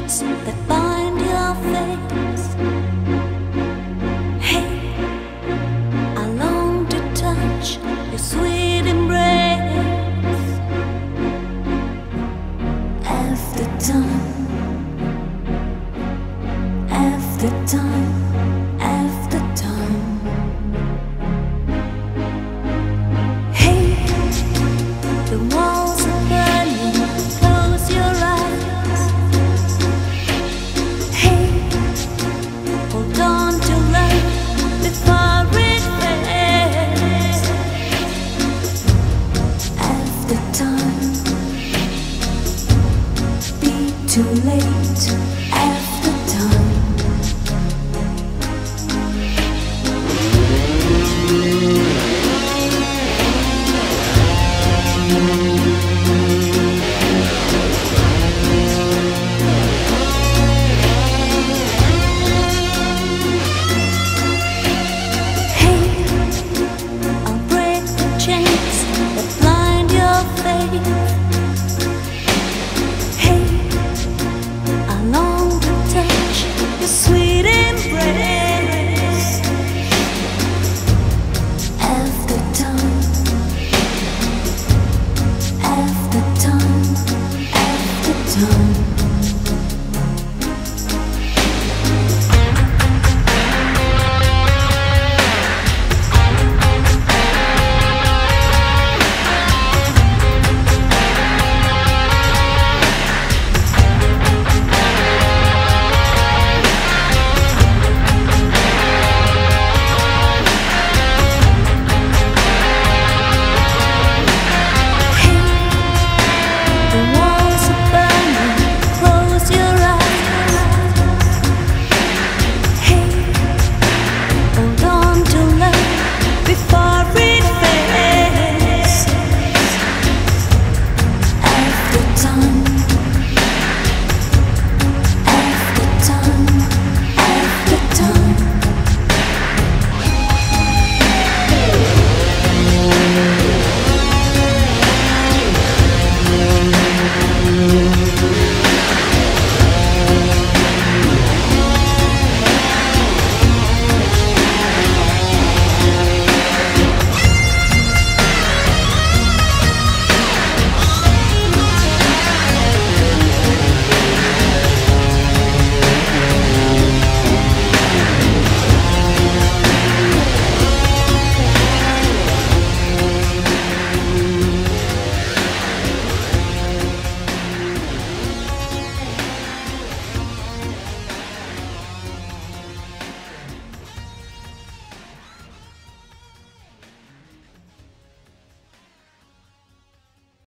chains that bind your face. Hey, I long to touch your sweet embrace. After time, after time, after time. Hey, the walls are burning, close your eyes. Hey, hold on to love before it fades. After time, be too late.